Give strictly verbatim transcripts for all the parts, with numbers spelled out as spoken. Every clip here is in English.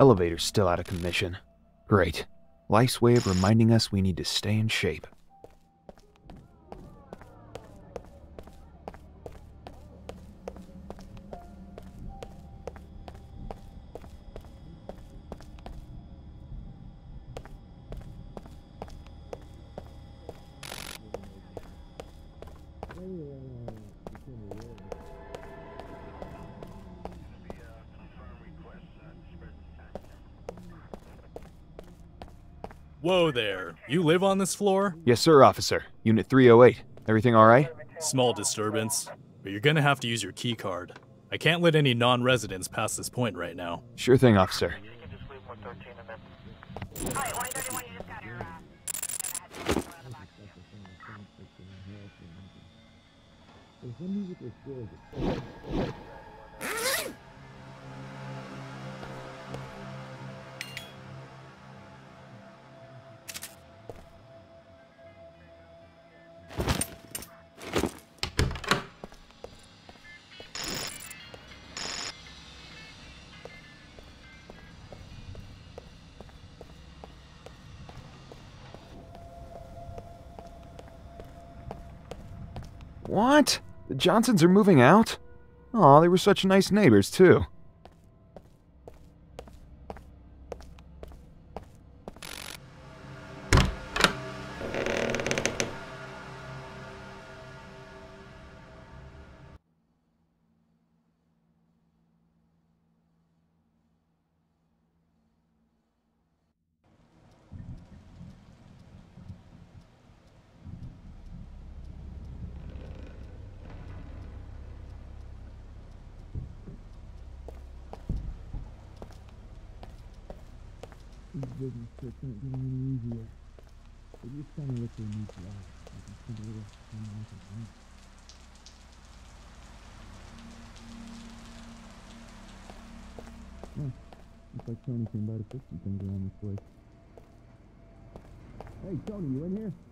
Elevator's still out of commission. Great. Life's way of reminding us we need to stay in shape. Whoa there. You live on this floor? Yes, sir, officer. Unit three oh eight. Everything all right? Small disturbance, but you're gonna have to use your key card. I can't let any non-residents pass this point right now. Sure thing, officer. What? The Johnsons are moving out? Aw, they were such nice neighbors, too. These business trips aren't getting any easier. They just tell me what they need to ask. I can spend a little time on it. Huh. Looks like Tony came by to fix some things around this place. Hey, Tony, you in here?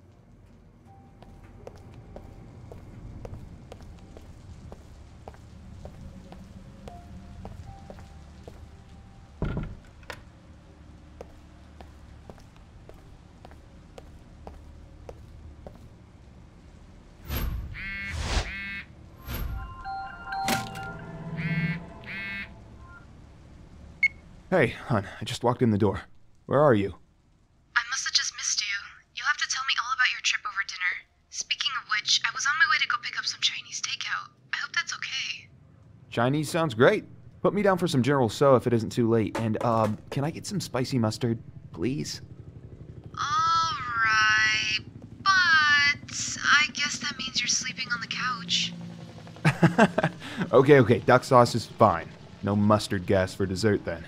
Hey, hon, I just walked in the door. Where are you? I must have just missed you. You'll have to tell me all about your trip over dinner. Speaking of which, I was on my way to go pick up some Chinese takeout. I hope that's okay. Chinese sounds great. Put me down for some General Tso if it isn't too late. And, um, can I get some spicy mustard, please? Alright, but I guess that means you're sleeping on the couch. Okay, okay, duck sauce is fine. No mustard gas for dessert then.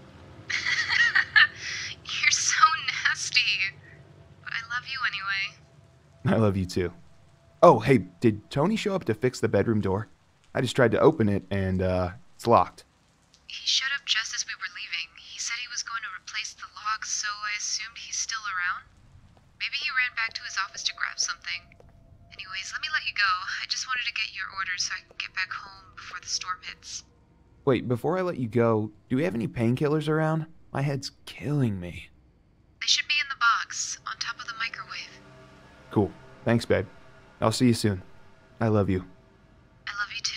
You're so nasty. But I love you anyway. I love you too. Oh, hey, did Tony show up to fix the bedroom door? I just tried to open it and, uh, it's locked. He showed up just as we were leaving. He said he was going to replace the locks, so I assumed he's still around. Maybe he ran back to his office to grab something. Anyways, let me let you go. I just wanted to get your orders so I can get back home before the storm hits. Wait, before I let you go, do we have any painkillers around? My head's killing me. They should be in the box, on top of the microwave. Cool. Thanks, babe. I'll see you soon. I love you. I love you too.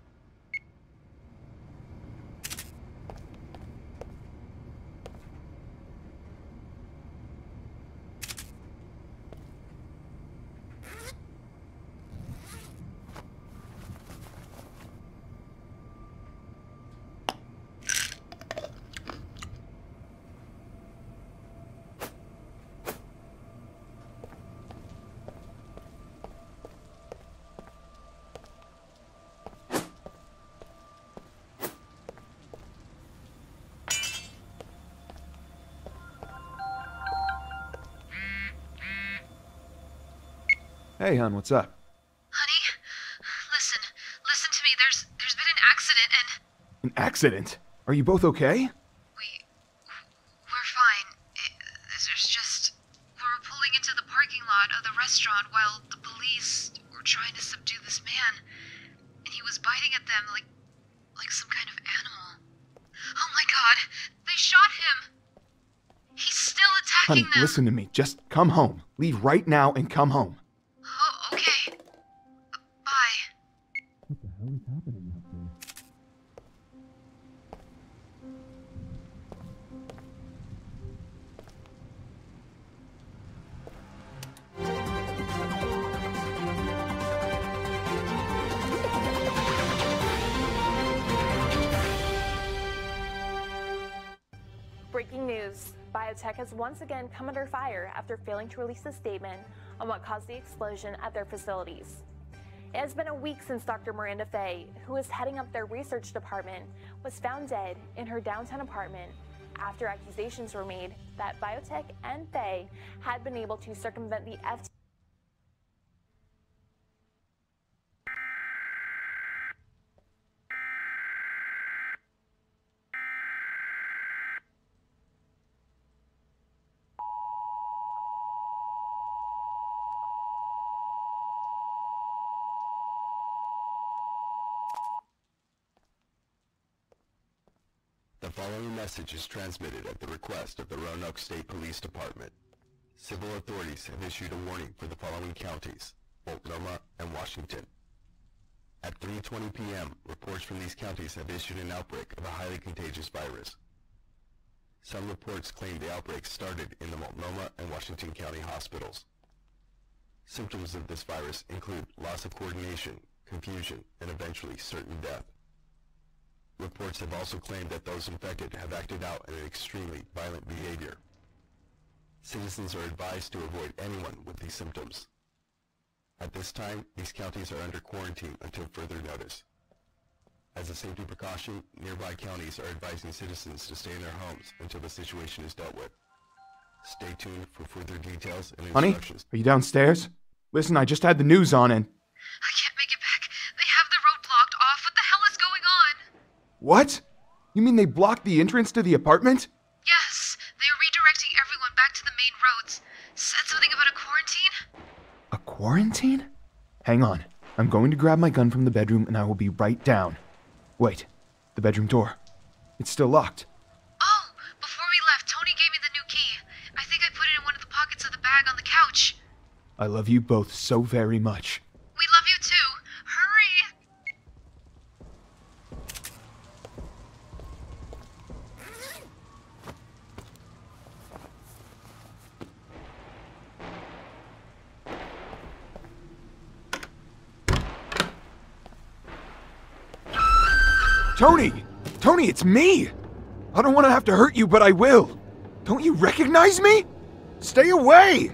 Hey, hon, what's up? Honey, listen, listen to me. There's, there's been an accident and An accident? Are you both okay? we, we're fine. It, there's just, we were pulling into the parking lot of the restaurant while the police were trying to subdue this man, and he was biting at them like, like some kind of animal. Oh my God, they shot him. Honey, them. listen to me. Just come home. Leave right now and come home. Oh, okay. Bye. What the hell is happening out there? Breaking news. Biotech has once again come under fire after failing to release a statement on what caused the explosion at their facilities. It has been a week since Doctor Miranda Fey, who was heading up their research department, was found dead in her downtown apartment after accusations were made that Biotech and Fey had been able to circumvent the F T C. The following message is transmitted at the request of the Roanoke State Police Department. Civil authorities have issued a warning for the following counties, Multnomah and Washington. At three twenty p m, reports from these counties have issued an outbreak of a highly contagious virus. Some reports claim the outbreak started in the Multnomah and Washington County hospitals. Symptoms of this virus include loss of coordination, confusion, and eventually certain death. Reports have also claimed that those infected have acted out in an extremely violent behavior. Citizens are advised to avoid anyone with these symptoms. At this time, these counties are under quarantine until further notice. As a safety precaution, nearby counties are advising citizens to stay in their homes until the situation is dealt with. Stay tuned for further details and Honey, instructions. are you downstairs? Listen, I just had the news on and... I can't make it back. They have the road blocked off. What the hell is going on? What? You mean they blocked the entrance to the apartment? Yes, they are redirecting everyone back to the main roads. Said something about a quarantine? A quarantine? Hang on. I'm going to grab my gun from the bedroom and I will be right down. Wait, the bedroom door. It's still locked. Oh, before we left, Tony gave me the new key. I think I put it in one of the pockets of the bag on the couch. I love you both so very much. We love you too. Hurry! Tony! Tony, it's me! I don't want to have to hurt you, but I will. Don't you recognize me? Stay away!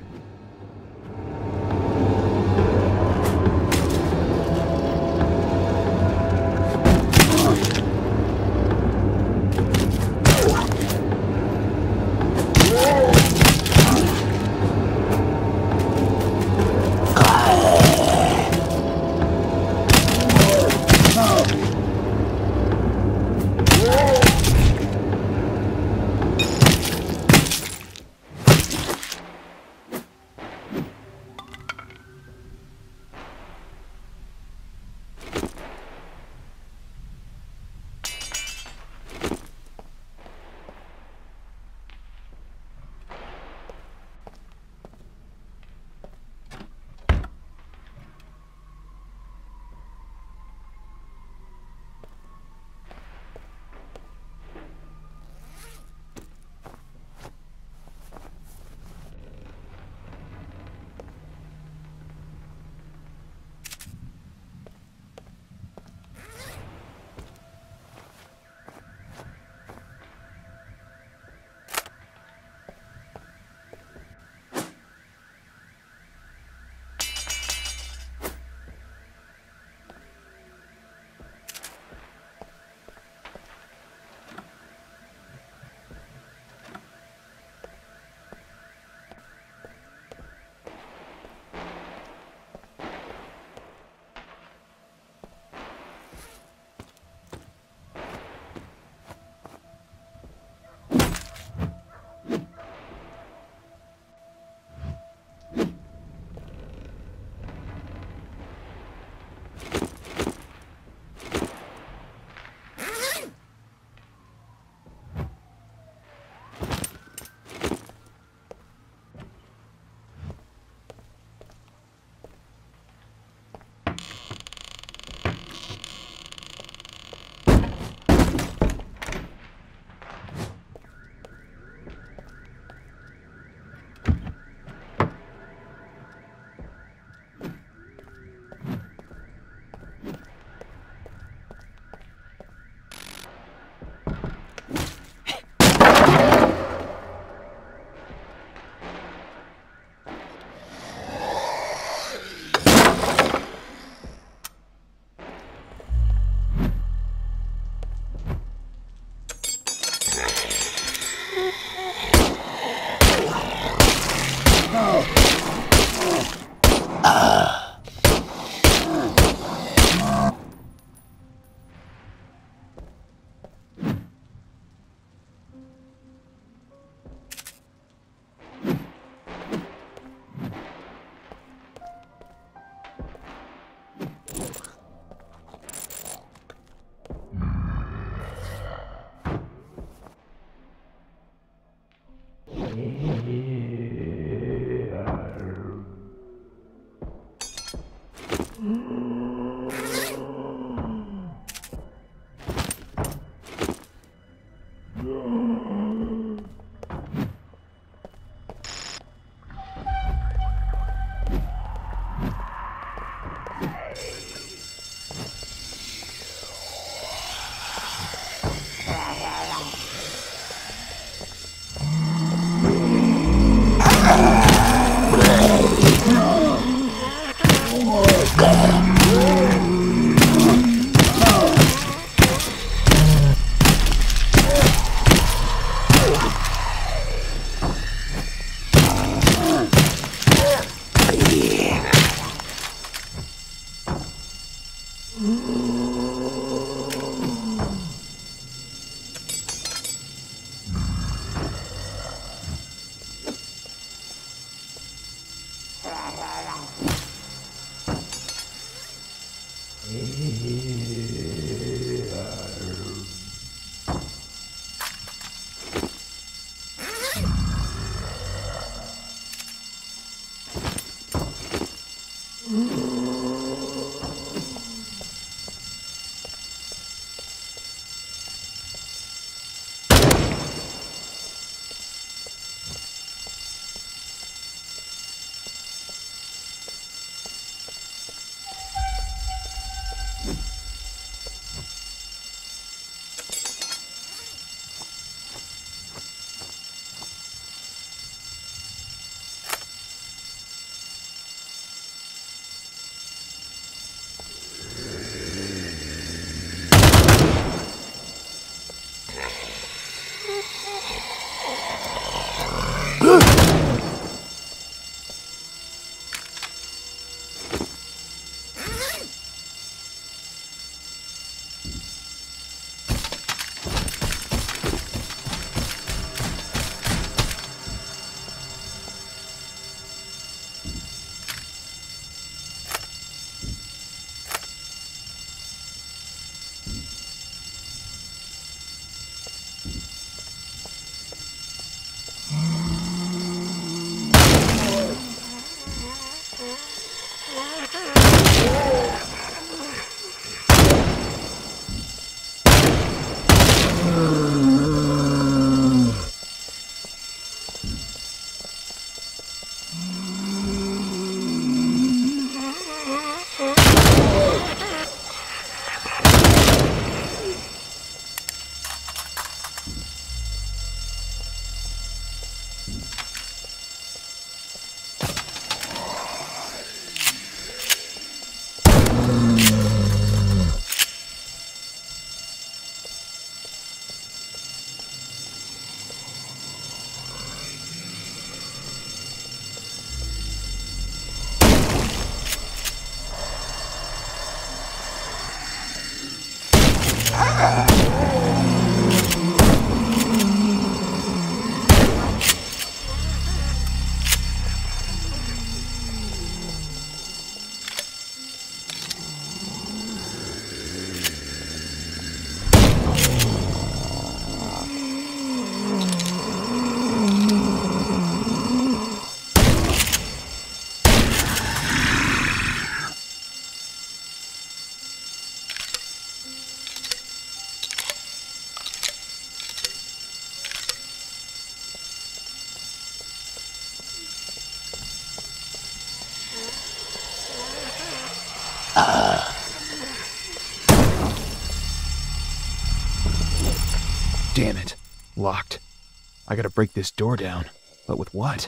Damn it. Locked. I gotta break this door down. But with what?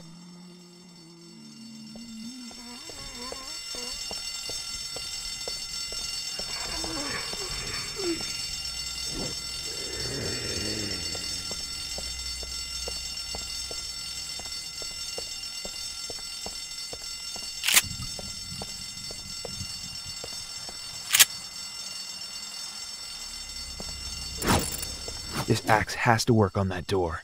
This axe has to work on that door.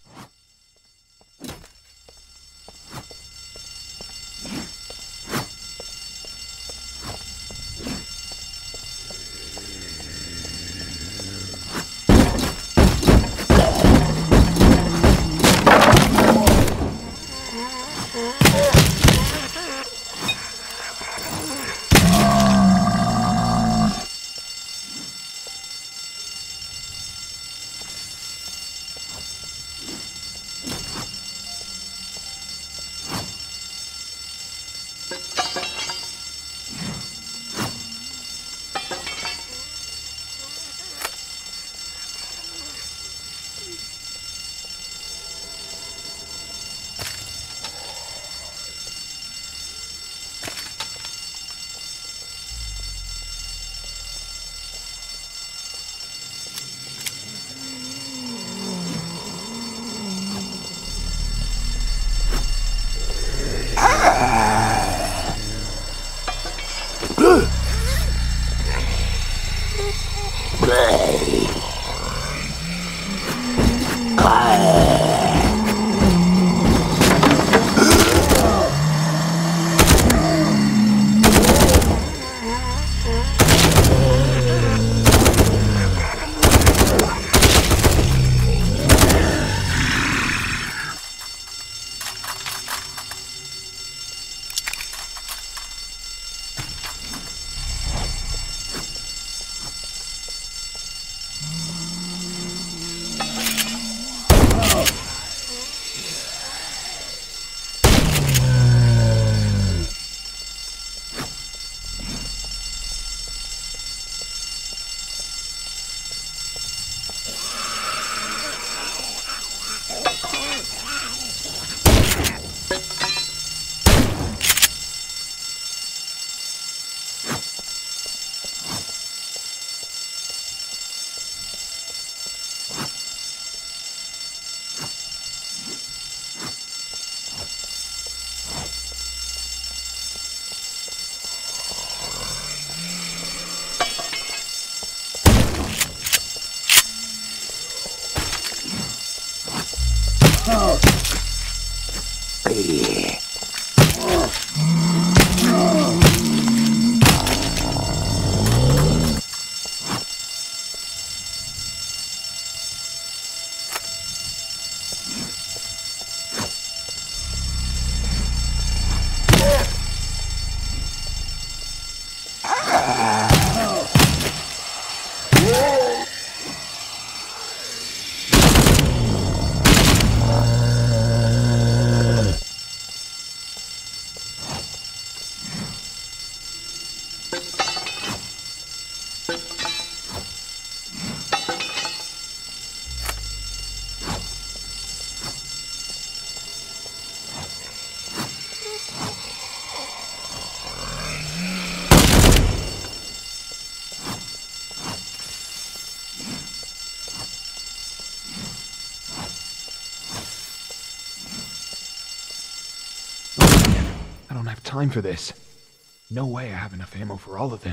I don't have time for this. No way I have enough ammo for all of them.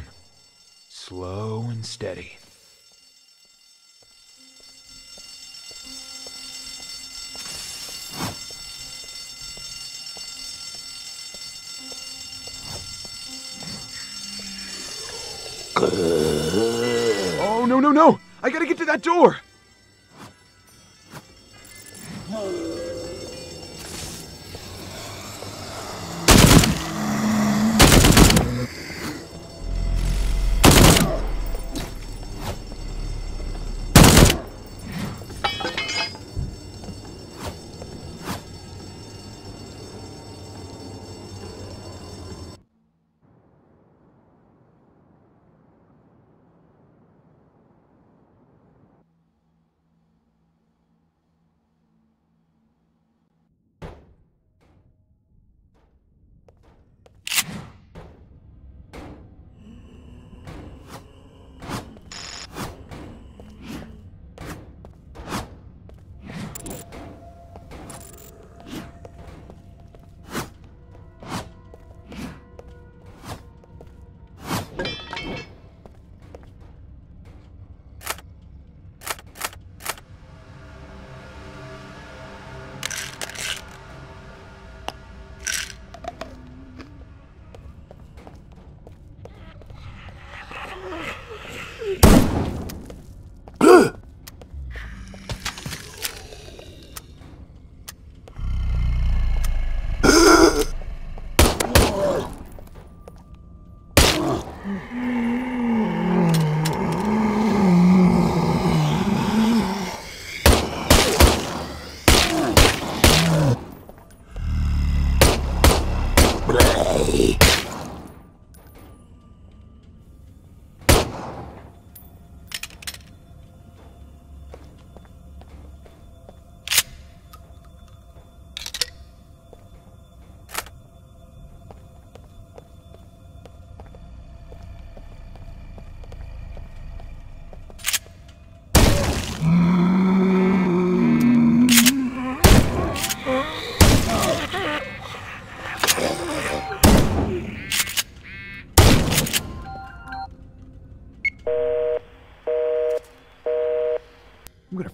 Slow and steady. Oh, no, no, no! I gotta get to that door!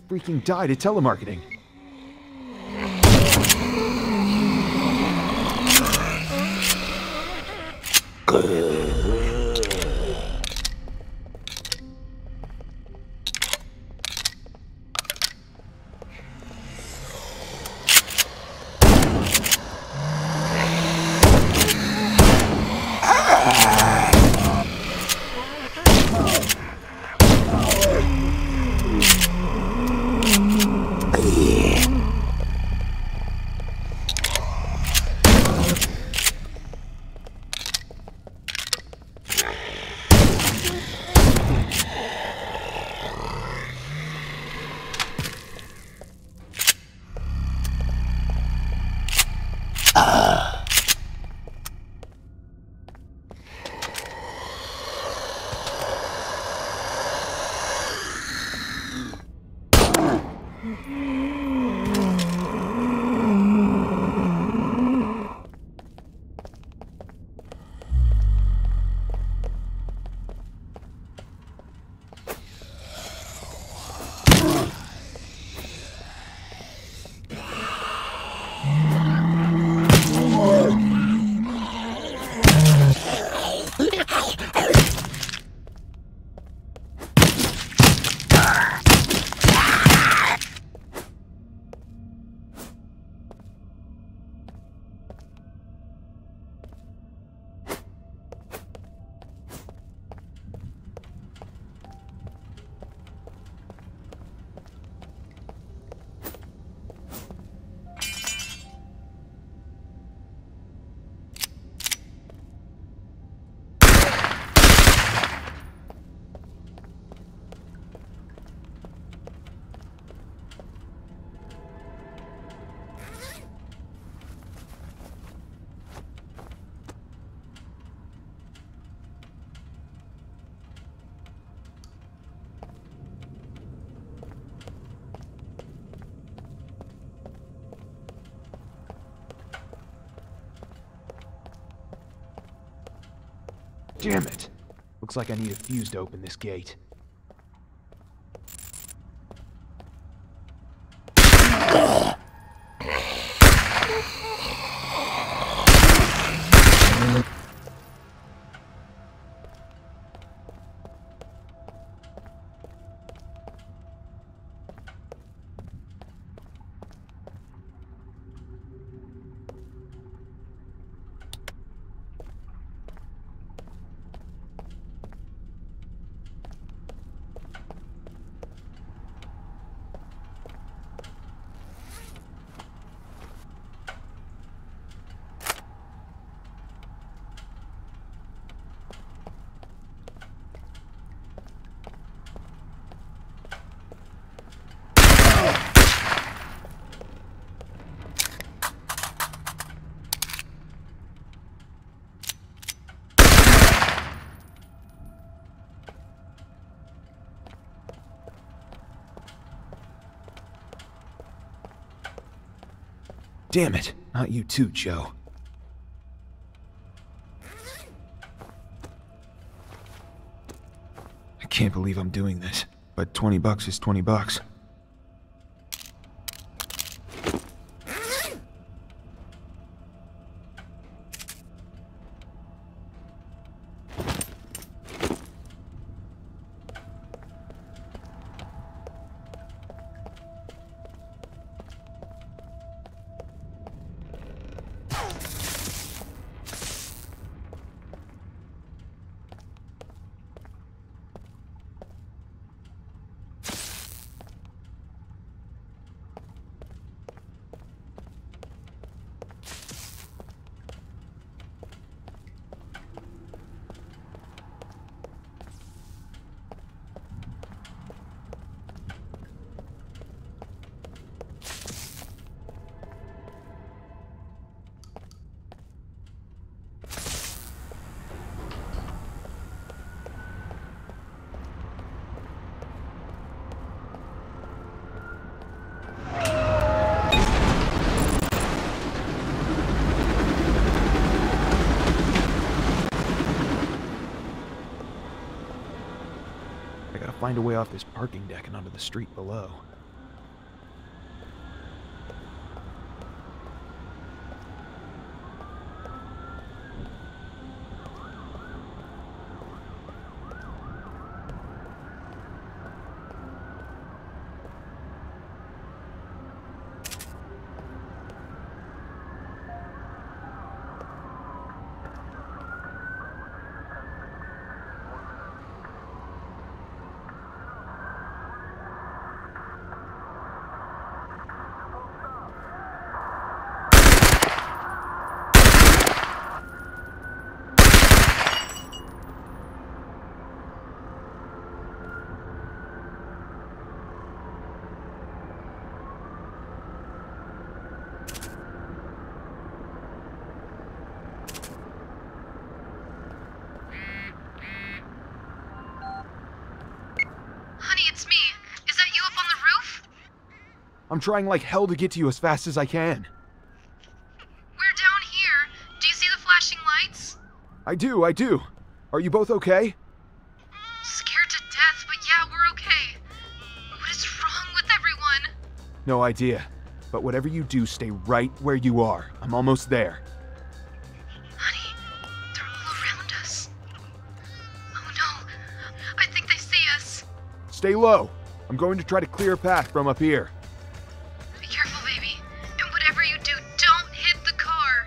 freaking die to telemarketing. Damn it! Looks like I need a fuse to open this gate. Damn it, not you too, Joe. I can't believe I'm doing this, but twenty bucks is twenty bucks. Find a way off this parking deck and onto the street below. I'm trying like hell to get to you as fast as I can. We're down here. Do you see the flashing lights? I do, I do. Are you both okay? Scared to death, but yeah, we're okay. What is wrong with everyone? No idea. But whatever you do, stay right where you are. I'm almost there. Honey, they're all around us. Oh no, I think they see us. Stay low. I'm going to try to clear a path from up here. Be careful, baby. And whatever you do, don't hit the car.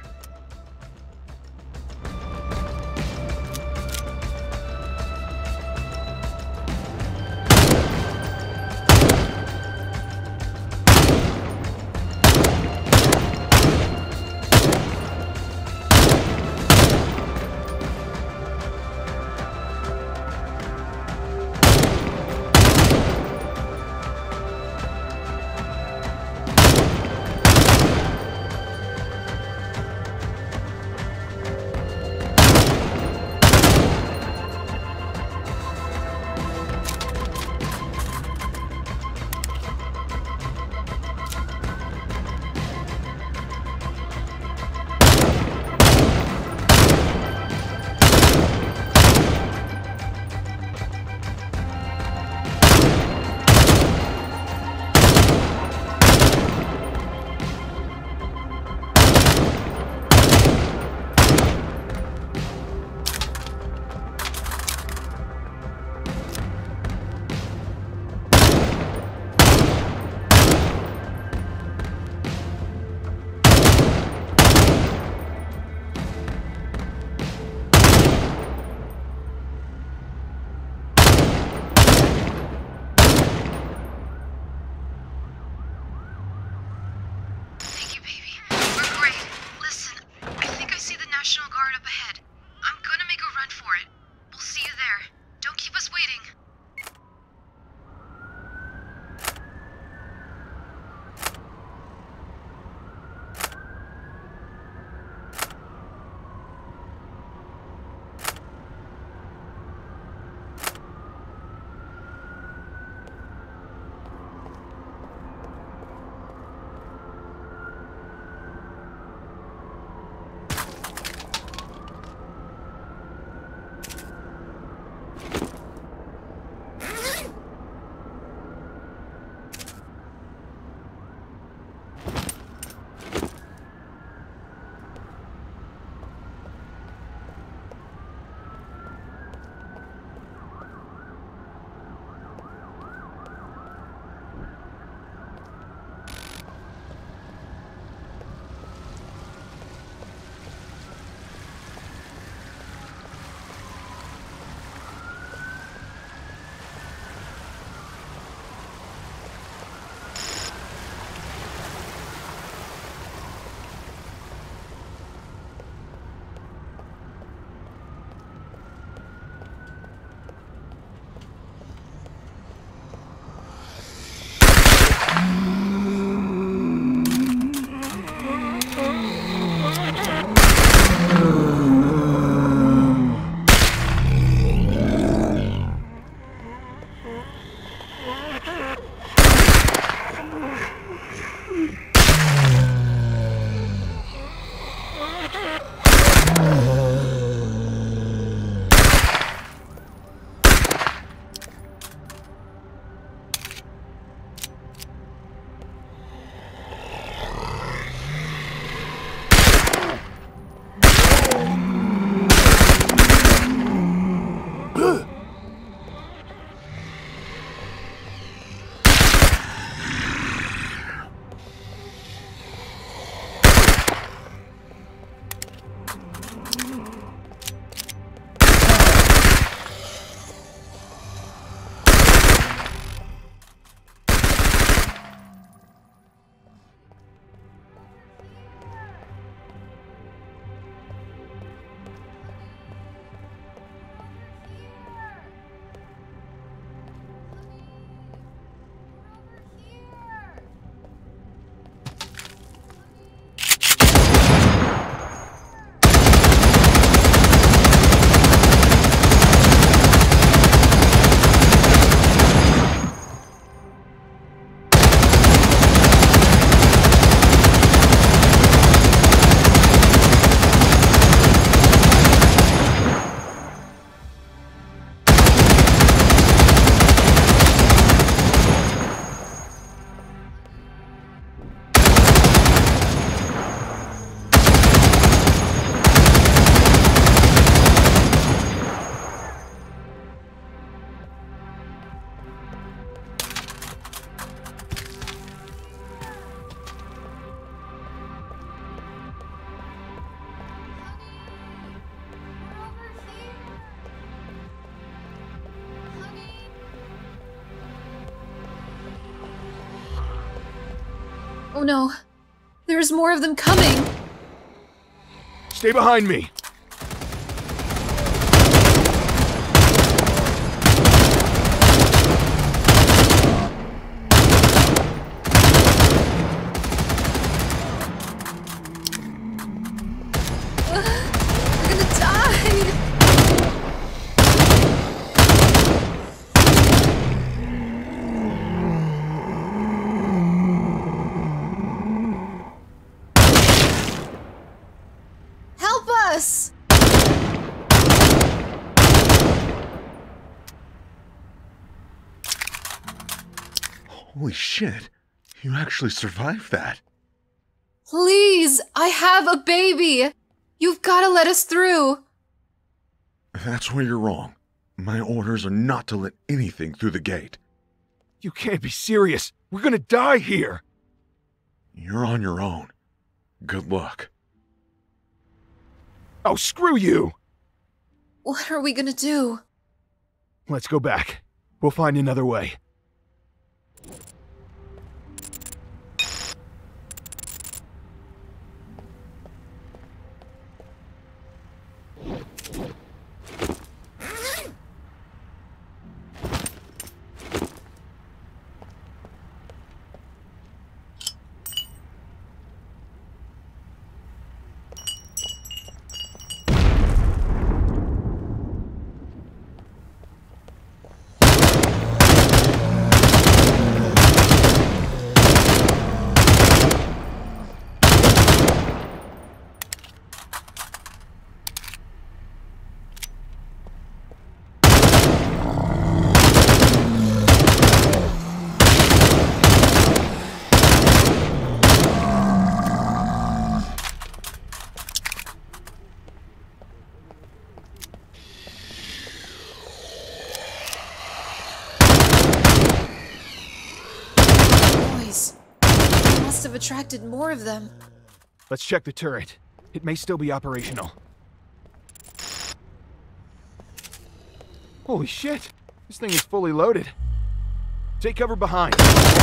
Oh no. There's more of them coming! Stay behind me! Holy shit, you actually survived that. Please, I have a baby! You've gotta let us through! That's where you're wrong. My orders are not to let anything through the gate. You can't be serious. We're gonna die here. You're on your own. Good luck. Oh, screw you! What are we gonna do? Let's go back. We'll find another way. Have attracted more of them. Let's check the turret. It may still be operational. Holy shit! This thing is fully loaded. Take cover behind.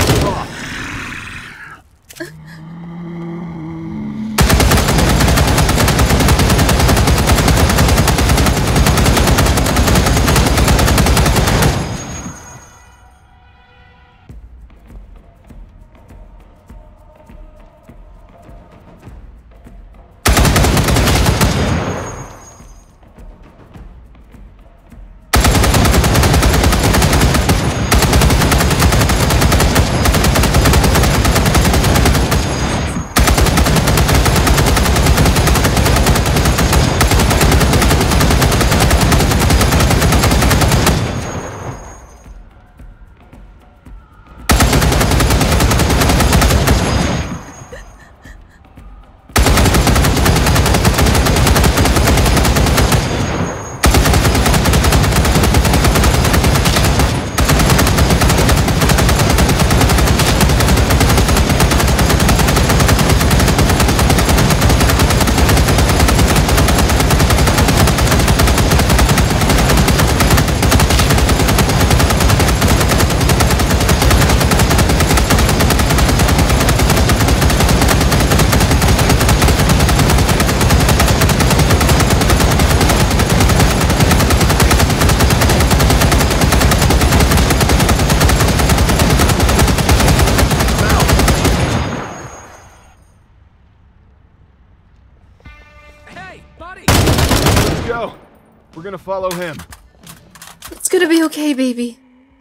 Go. We're gonna follow him. It's gonna be okay, baby.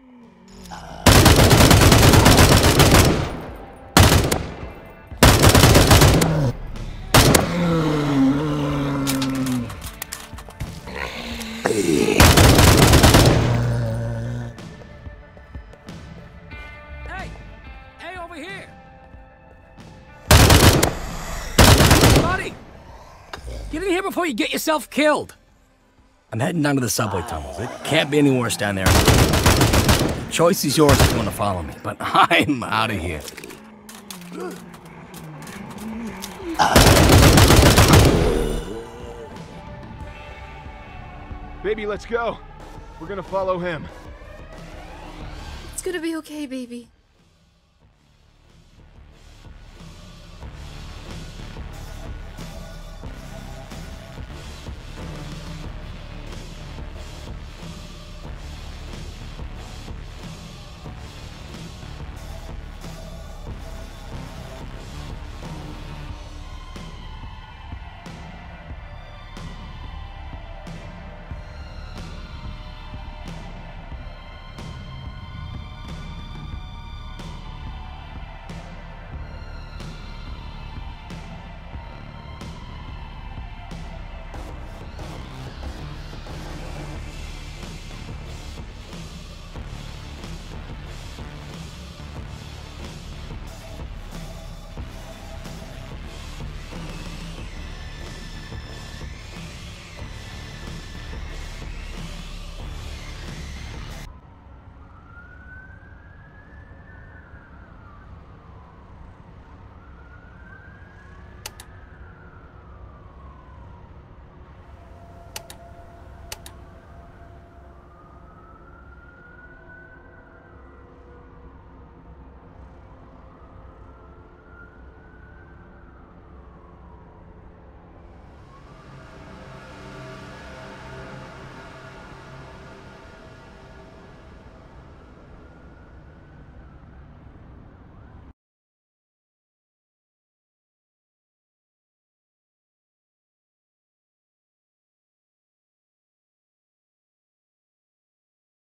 Hey! Hey, over here! Buddy! Get in here before you get yourself killed! I'm heading down to the subway tunnels. It can't be any worse down there. The choice is yours if you want to follow me, but I'm out of here. Baby, let's go. We're gonna follow him. It's gonna be okay, baby.